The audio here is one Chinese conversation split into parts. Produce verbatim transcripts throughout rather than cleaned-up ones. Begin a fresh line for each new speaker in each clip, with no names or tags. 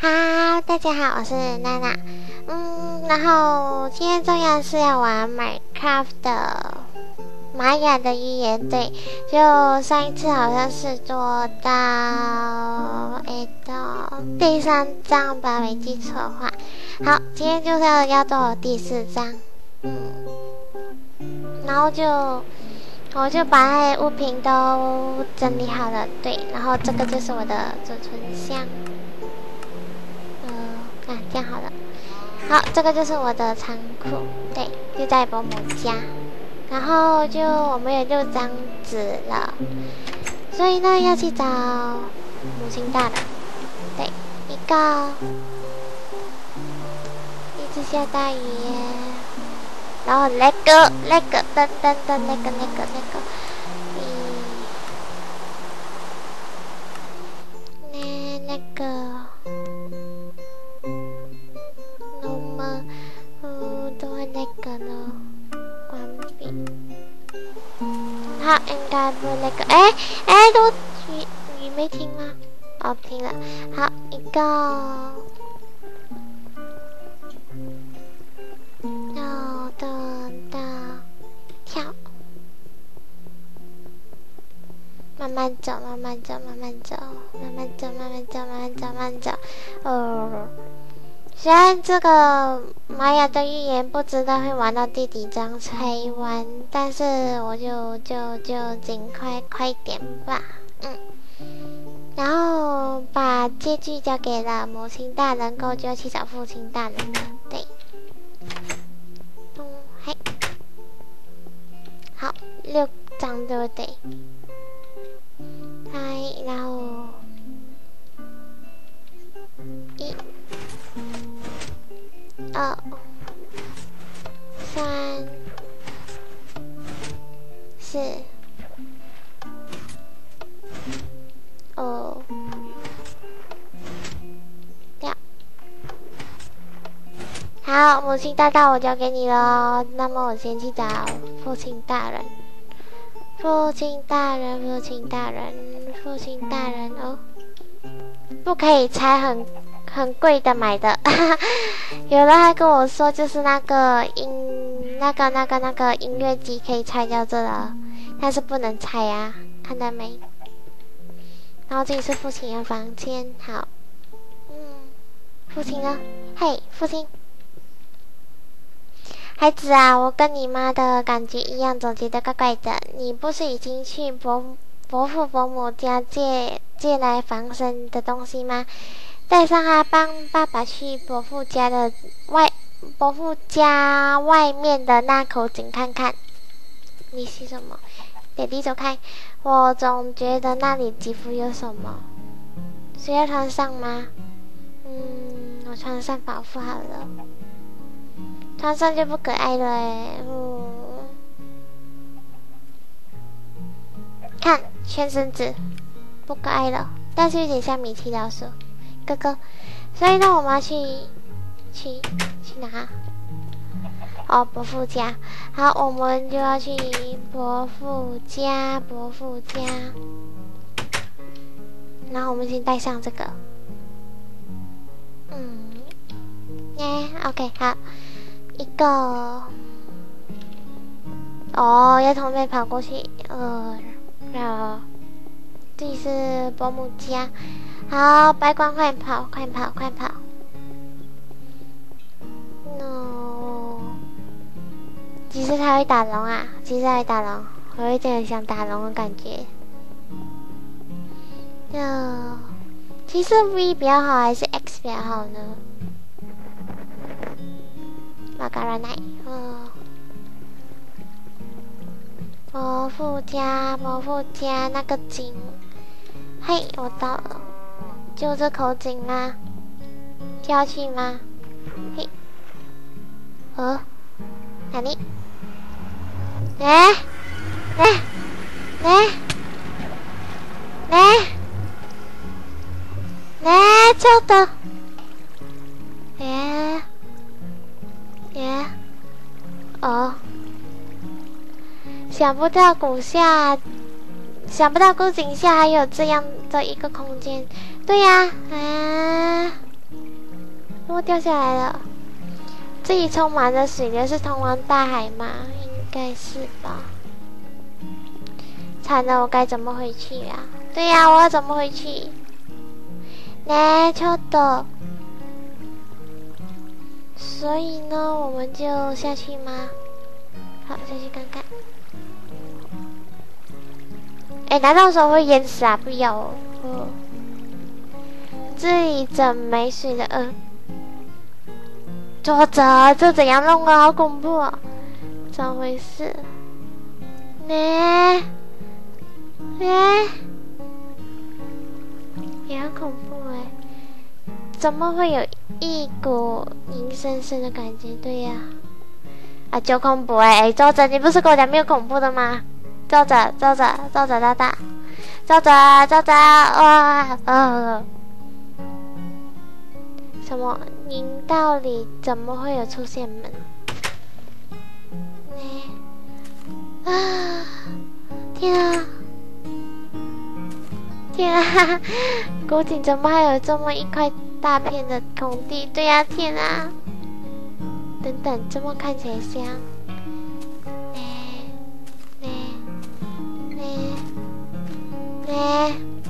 好，大家好，我是娜娜。嗯，然后今天重要是要玩 Minecraft 的玛雅的预言，对，就上一次好像是做到诶到第三章吧，没记错的话。好，今天就是要要做第四章，嗯，然后就我就把那些物品都整理好了，对，然后这个就是我的储存箱。啊，这样好了。好，这个就是我的仓库，对，就在伯母家。然后就我们有六张纸了，所以呢要去找母亲大人。对，一个，一直下大雨耶。然后那个那个噔噔噔那个那个那个，嗯，那那个。那个呢？关闭。好，应该不那个。哎哎，都你你没听吗？哦，听了。好，一个。噔噔噔，跳。慢慢走，慢慢走，慢慢走，慢慢走，慢慢走，慢慢走，慢慢走。哦。虽然这个玛雅的预言不知道会玩到第几章才完，但是我就就就尽快快点吧，嗯。然后把借据交给了母亲大人后，就要去找父亲大人了，对。嗯，嘿，好，六张对不对？嗨，然后一。二、三、四、五、六。好，母亲大道我交给你了。那么我先去找父亲大人。父亲大人，父亲大人，父亲大人哦，不可以拆很。很贵的买的，有人还跟我说，就是那个音，那个那个那个音乐机可以拆掉这了，但是不能拆啊，看到没？然后这里是父亲的房间，好，嗯，父亲呢？嘿，父亲，孩子啊，我跟你妈的感觉一样，总觉得怪怪的。你不是已经去伯伯父伯母家借借来防身的东西吗？带上他，帮爸爸去伯父家的外，伯父家外面的那口井看看。你是什么？爹地走开！我总觉得那里几乎有什么。需要穿上吗？嗯，我穿上保护好了。穿上就不可爱了诶。嗯。看，全身子，不可爱了，但是有点像米奇老鼠。哥哥，所以呢，我们要去去去哪？哦，伯父家。好，我们就要去伯父家，伯父家。然后我们先带上这个。嗯，耶 ，OK， 好，一个。哦，要从那边跑过去。呃，然后这里是伯母家。好，白光，快跑，快跑，快跑 ！No， 其实他会打龙啊，其实他会打龙，我有点想打龙的感觉。那其实 V 比较好还是 X 比较好呢？马嘎拉奶，哦，伯父家，伯父家那个井，嘿，我到了。就这口井吗？跳去吗？嘿，哦，哪里？来，来，来，来，来，这的，耶，耶，哦，想不到谷下，想不到谷井下还有这样的一个空间。对呀、啊，啊， 么掉下来了？这里充满了水流，是通往大海吗？应该是吧。惨了，我该怎么回去啊？对呀、啊，我要怎么回去？来，超的。所以呢，我们就下去吗？好，下去看看。哎，难道说会淹死啊？不要哦。哦这里怎没水了？嗯、呃。作者，这怎样弄啊？好恐怖啊！怎么回事？呢？哎，也很恐怖哎！怎么会有一股阴森森的感觉？对呀、啊，啊，就恐怖哎！哎，作者，你不是跟我讲没有恐怖的吗？作者，作者，作者大大，作者，作者，哇，呃。什么？阴道里怎么会有出现门？啊！天啊！天啊！谷底怎么还有这么一块大片的空地？对呀、啊，天啊！等等，这么看起来像……哎哎哎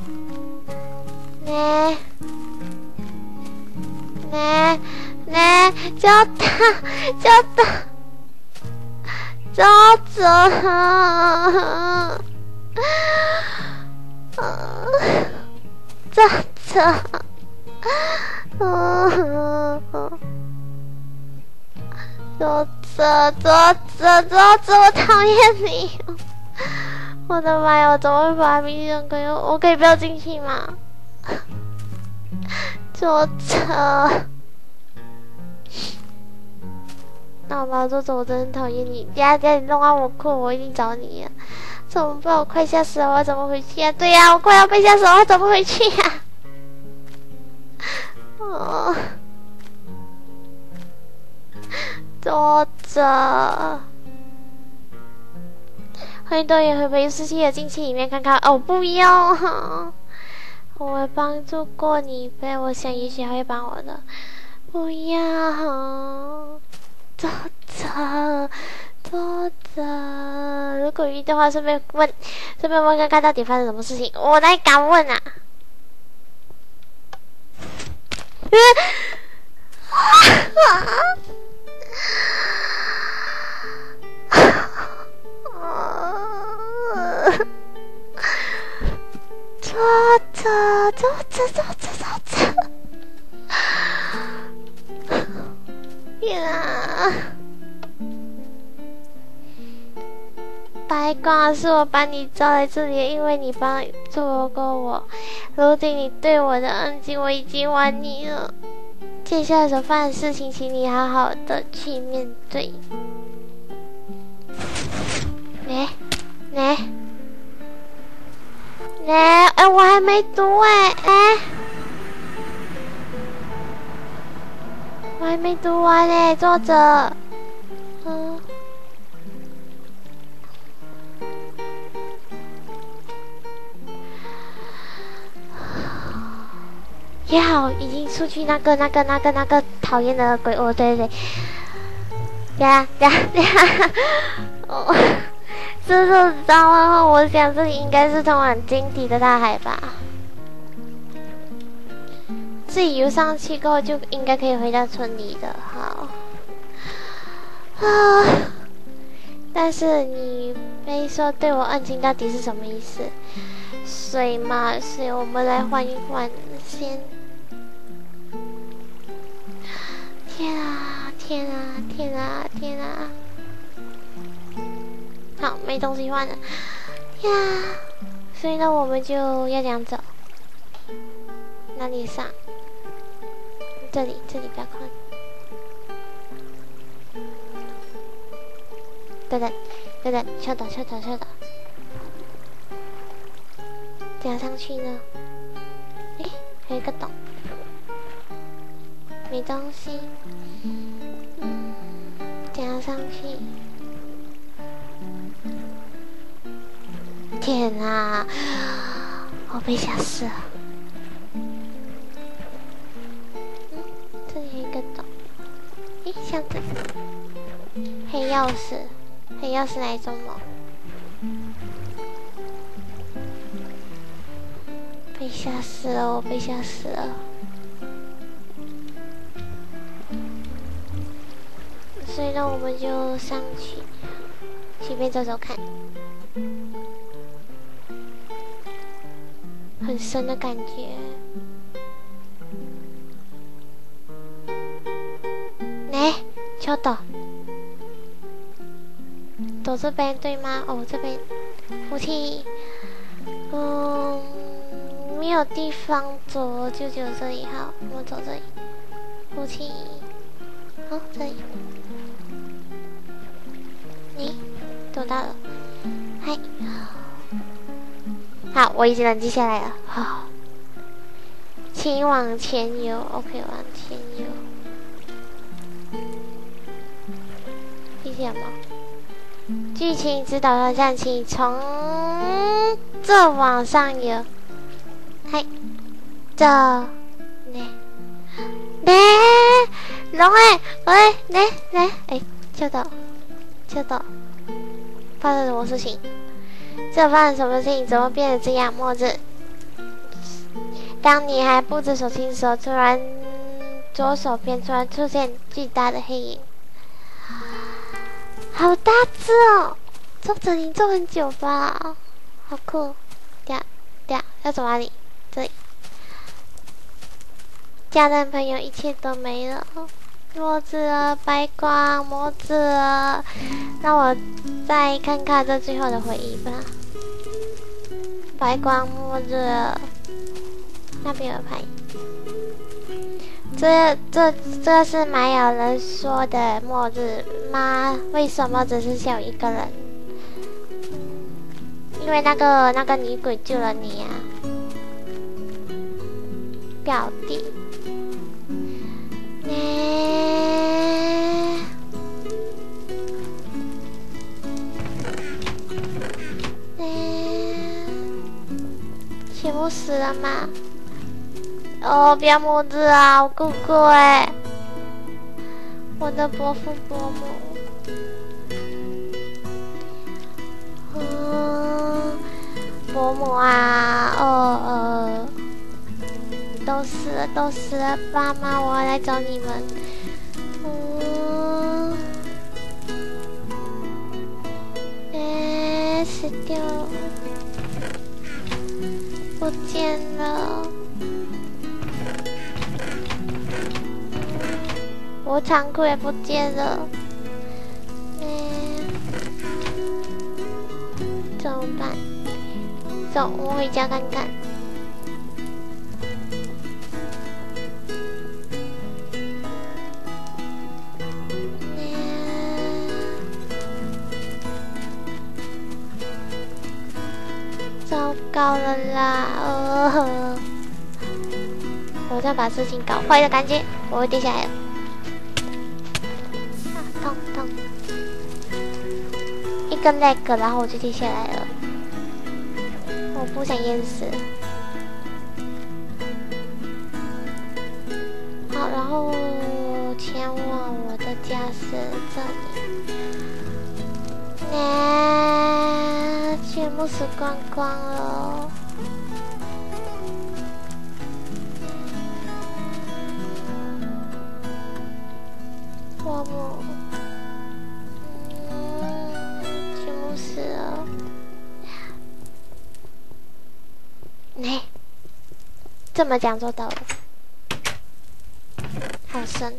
哎哎哎！叫他，叫他！作者，作者，作者，作者，作者，我讨厌你！我的妈呀，我怎么会把名字给我？我可以不要进去吗？作者。那好吧，作者，我真的很讨厌你！等下等下你弄到我哭，我一定找你啊！怎么办？我快吓死了，我要怎么回去啊？对呀、啊，我快要被吓死了，我要怎么回去呀、啊？哦，作者，很多人会不会失去的进去里面看看？哦，不要！我会帮助过你呗，我想也许还会帮我的。不要！作者，作者，如果遇的话，顺便问，顺便问看看到底发生什么事情。我哪敢问啊？作者，作者，作者，作者。天啊！白光是我把你招来这里，因为你帮助过我。如今你对我的恩情，我已经还你了。接下来所发生的事情，请你好好的去面对。来，来，来！哎，我还没读哎，哎。我还没读完呢，作者。嗯。也好，已经出去那个、那个、那个、那个讨厌的鬼哦，对对对。呀呀呀！哦，这就知道了。我想这里应该是通往井底的大海吧。自己游上去过后就应该可以回到村里的，好。啊！但是你没说对我恩情到底是什么意思？水嘛，水，我们来换一换先。天啊！天啊！天啊！天啊！好，没东西换了。呀！所以呢，我们就要这样走。哪里上？这里，这里比较快。等等，等等，稍等，稍等，稍等。怎样上去呢？诶，还有一个洞，没东西。嗯，怎样上去？天啊！我被吓死了。这里有一个箱子，黑钥匙，黑钥匙哪一种吗？被吓死了，我被吓死了。所以呢，我们就上去，随便走走看。很深的感觉。哎，秋斗，走这边对吗？哦，这边扶梯，嗯，没有地方走，就只有这里。好，我们走这里，扶梯，好，这里。你走到了，嗨。好，我已经冷静下来了。好，请往前游。OK， 往前游。谢谢吗？剧情指导方向，请从这往上游。嗨，这，来，来，龙哎，喂，来来，哎，就到，就到，发生什么事情？这发生什么事情？怎么变得这样？墨子，当你还不知所措时，突然左手边突然出现巨大的黑影，好大只哦！这整你做很久吧？好酷！等下等下要走哪里？这里。家人朋友一切都没了，墨子了，白光，墨子了，让我再看看这最后的回忆吧。白光末日，那边有牌。这这这是玛雅人说的末日吗？为什么只是小一个人？因为那个那个女鬼救了你啊，表弟。欸全部死了吗？哦，不要母子啊，我姑姑哎，我的伯父伯母，嗯，伯母啊，哦呃，都死了，都死了，爸妈，我要来找你们，嗯，哎，死掉了。不见了，我仓库也不见了，嗯，怎么办？走，我回家看看。糟糕了啦！呃，我在把事情搞坏的感觉，我会掉下来了。啊，痛痛！一个 leg， 然后我就掉下来了。我不想淹死。好，然后前往我的家是这里。啊，全部死光光了。我母，嗯，全部死了。哎，这么讲做到了，好深。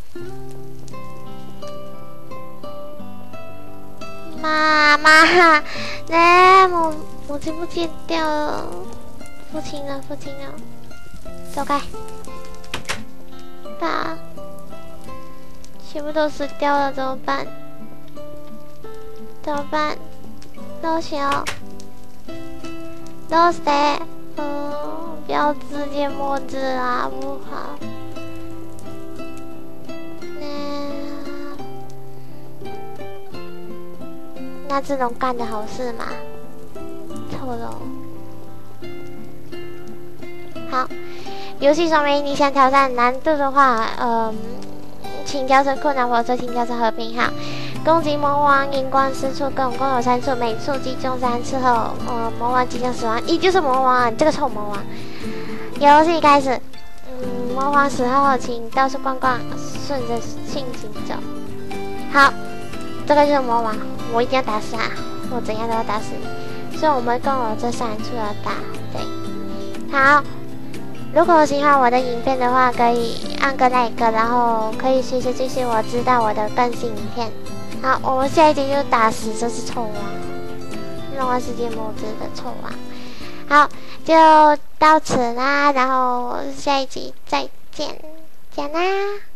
妈妈，来，母母亲不见掉了，父亲呢？父亲呢？走开！爸，全部都死掉了，怎么办？怎么办？老小，老谁？嗯，不要直接摸字啊，不好。那这种干的好事嘛？臭龙。好，游戏说明你想挑战难度的话，嗯， 请调成困扰，或者请调成和平号。攻击魔王，荧光四处，各种共有三处，每处击中三次后，呃，魔王即将死亡。也就是魔王，这个臭魔王。游戏开始。嗯，魔王死后，请到处逛逛，顺着性情走。好，这个就是魔王，我一定要打死他，我怎样都要打死你。所以我们共有这三处要打，对。好，如果喜欢我的影片的话，可以按个 like， 然后可以随时继续我知道我的更新影片。好，我们下一集就打死这只臭王，弄完世界末日的臭王。好，就到此啦，然后下一集再见，讲啦。